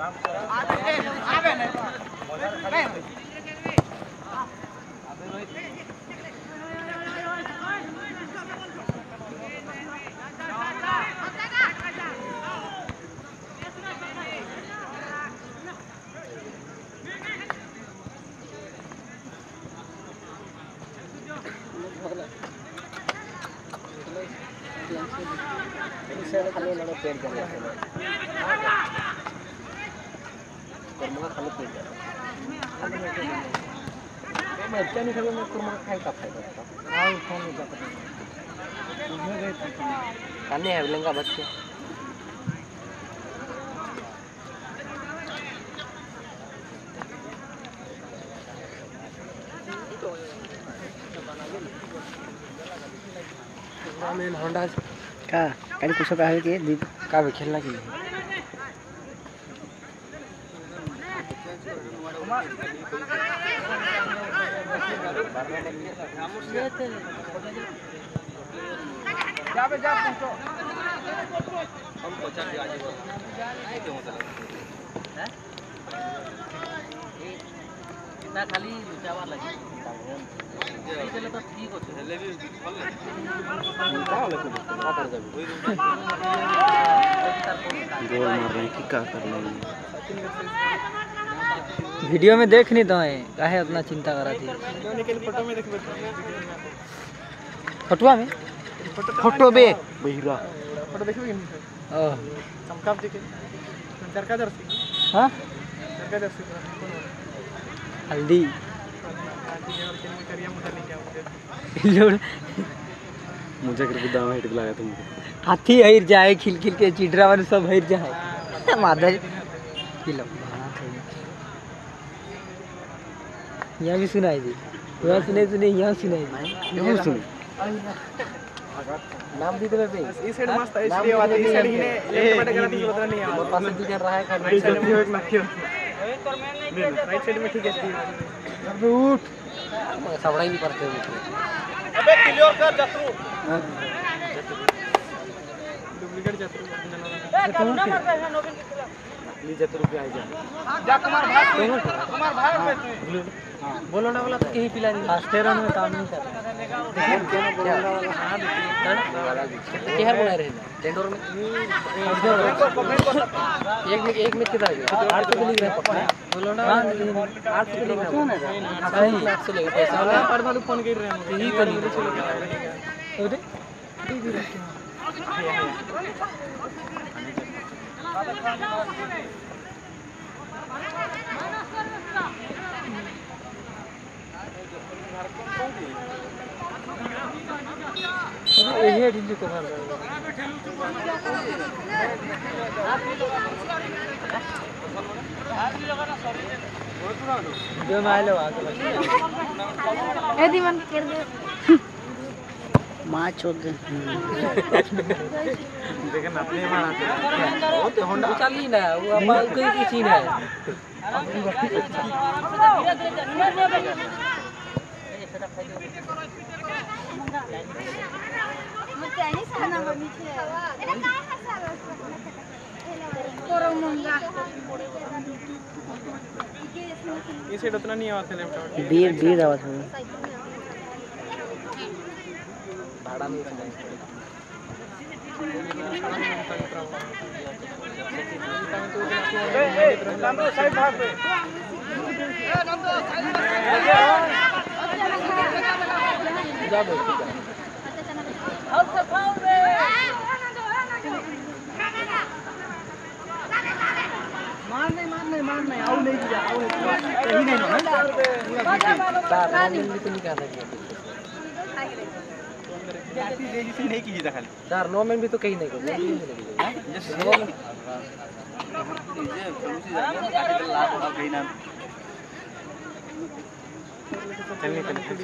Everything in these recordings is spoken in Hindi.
खाली लड़ो पेड़ कर रहे हैं कर्मा खाली पेड़ कर खाली मैं अच्छा नहीं खाली मैं कर्मा खाई का फायदा हां फोन में जाकर तुम्हें गए काने है लंगा बच्चे मैं होंडा का कल कुछ का है कि दीप का भी खेलना की जा बे जा पूछो हम पहुंचा के आज नहीं क्यों होता है इतना खाली चावा लगी चले तो ठीक होते हेले भी भल गोल मार रहे हैं कि क्या कर रहे हैं वीडियो में देख नहीं तो है काहे उतना चिंता करा थी फोटो में देखबे फोटोआ में फोटो बे बहिरा फोटो देखबे कि चमकाव देखे सरका जर्सी हां सरका जर्सी हल्दी मुझे कर दाम हिट लगा तुमको हाथी हर जाए खिल खिल के चिडरा वाले सब हर जाए मादर किलो यहाँ भी सुनाई दी यहाँ सुने सुने यहाँ सुनाई दी यहाँ सुन नाम दी देबे इस साइड मस्त है इसलिए बात इस साइड ही ने लेफ्ट बटे करा दी बता नहीं आ पास से दिख रहा है का राइट साइड में एक नखियो राइट साइड में ठीक है अबे उठ सबड़ा ही नहीं करते अबे क्लियर कर जत्रू डुप्लीकेट जत्रू ए करुणा मर गए नवीन ली जत्रू पे आ जा कुमार भाग हां बोलो ना वाला तो कहीं पिला नहीं फास्ट रन में काम नहीं कर देखिए क्या बोलने वाला हां क्या बोल रहे हैं टेंडर में एक में कितना है 800 लिख रहे हैं बोलो ना 800 लिख रहे हैं सही 800 लेगा पैसा वाला पर वाले फोन कर रहे हैं यही तो नहीं चलेगा ओदे दे रखे ये ढिल्ली को मार जो मायलो आके ए दीवान कर दे मां छोड़ दे देख ना अपने मारा वो तो होंडा चल ही ना वो अब कोई की सीन है मुझे साना बनी थी एटा का है सारा कोरमंगा ये सेट उतना नहीं आवाज है लैपटॉप बीर आवाज है भाड़ा नहीं है ए नंदो साइड भाग पे ए नंदो साइड जा बोल अब से फाउल रे मार नहीं आओ नहीं जा आओ कहीं नहीं ना चार नॉमिन भी तो नहीं कर रहे जाती रेजिस्ट्री नहीं की खाली चार नॉमिन भी तो कहीं नहीं कर जस्ट लाभ होगा कहीं ना चलने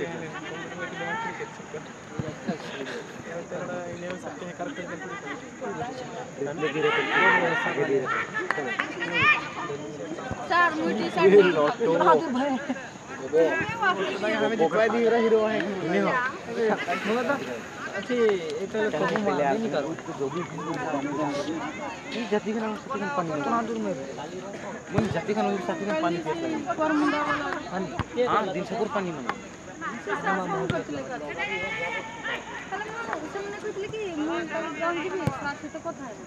सकते हैं कर सर मुझे बहादुर भाई हमें दिखवा दी मेरा हीरो है नहीं हो अच्छी এটা কবু মার नहीं करो जो भी ये जाति का नाम सती का पानी कहां दूर में मैं जाति का नाम सती का पानी पिए पर मुंडा पानी हां दिन से पूरा पानी मना उसने कहले कि मु गांव जीबी साथ तो कथा है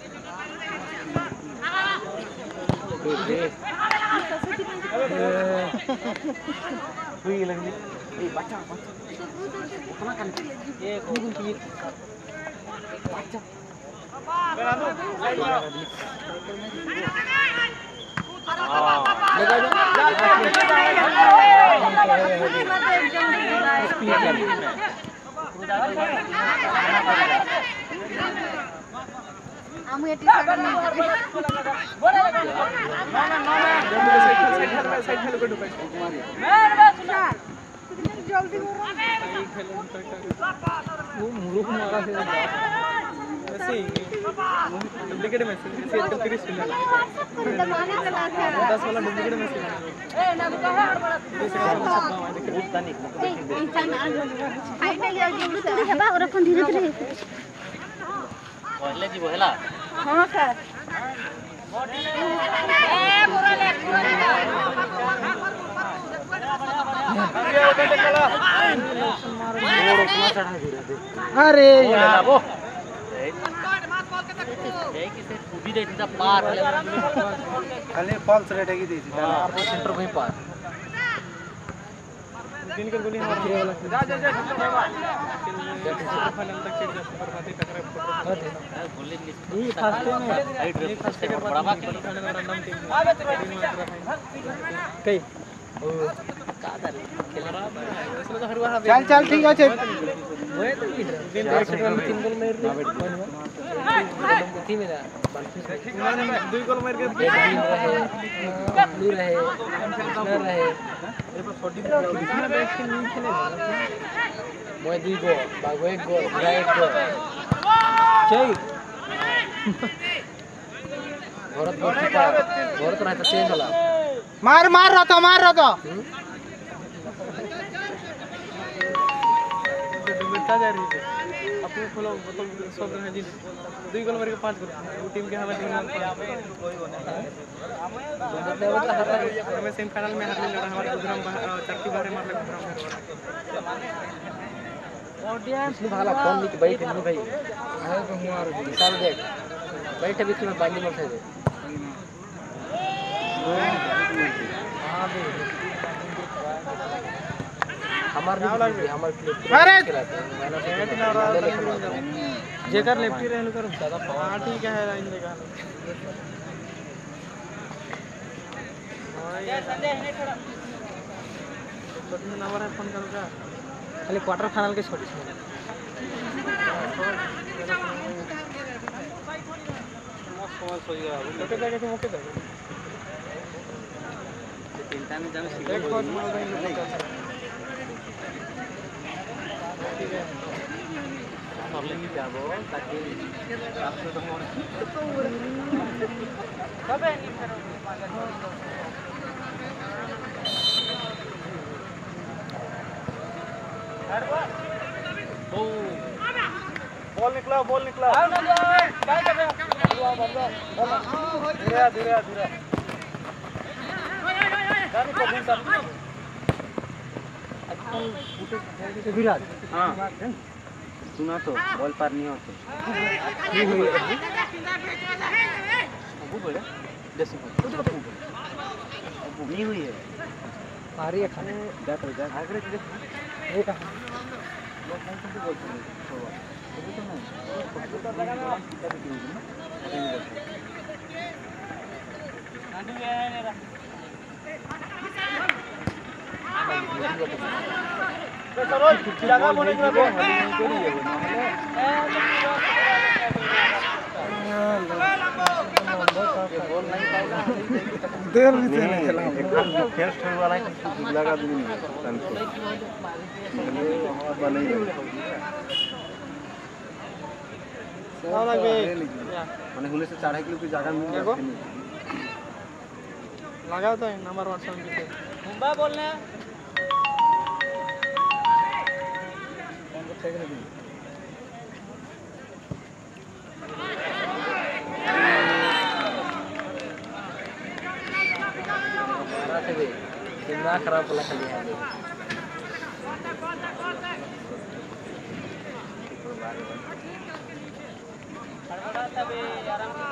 हुई लगनी ए बच्चा उतना कर ये कौन की बच्चा बना दो हम ये टी-शर्ट में साइड खेल को ढुकाई जल्दी वो मुरुख मारा से ऐसे डुप्लीकेट मैसेज ऐसे एकदम क्रिस मिला 10 वाला डुप्लीकेट मैसेज ए ना कहा धीरे धीरे पहले जी बोला हां सर अरे यार वो किसे कूदी देती था पार खाली फॉल्स रेट है की दी थी हां वो सेंटर वहीं पार दिन के गोली मार दिया वाला जा फाइनल तक चढ़ जा पर बातें टकरा गोली ये फर्स्ट में हाइट ये फर्स्ट के बड़ा बात फाइनल रैंडम टीम कई चल चल ठीक है दिन तीन गोल मार दी मेरा दो गोल मार के दूर रहे ये पर 40 कितना बैट के नहीं खेले मैं 2 गोल बागो 1 गोल मेरा 1 गोल चल भारत रहता चेंज वाला मार रहा था बेटा जा रही है अपने खोलो मतलब सब रहे जी 2 गोल मार के 5 गोल वो टीम के हवा टीम में सेमीफाइनल में हारने लगा हमारे गुजराम चरकी बारे मारले गुजराम ऑडियंस भाला कौन नहीं बैठ नहीं भाई आए तो मार विशाल देख बैठे बीच में बांधी मत दे हमारे अरे जेकर लेफ्टी रहल कर ज्यादा हां ठीक है लाइन देगा संजय है थोड़ा बटन नंबर है फोन कर का खाली क्वार्टर फाइनल के छोड़ी मस्त हो गया लोटे जाके तो मौके दे तीनटा में जाने सीधे कोच मार देंगे ठीक है लेंगे जाबो ताकि आपसे तो मोर कब है नहीं करो बॉल निकला आओ ना जाए क्या कर रहे हो धीरे गाड़ी को घूम कर विराट हां सुना तो बॉल पार नहीं होते नहीं हुई वो बोले जैसे नहीं हुई है पारी है खाने जा आगरे ये कहां लोग नहीं बोलते हैं अभी तो नहीं तो लगाना आंटी है मेरा तो सरोज जगह बोले कि वो बॉल नहीं पाएगा देर भी चले चला फेस्ट होने वाला है लगा भी नहीं रन को हवा नहीं आओ लगे माने हुले से 4 किलो की जगह मिल देखो लगाओ तो नंबर WhatsApp पे मुंबा बोलना थे बे दिमाग खराब वाला खाली है बड़ा था बे आराम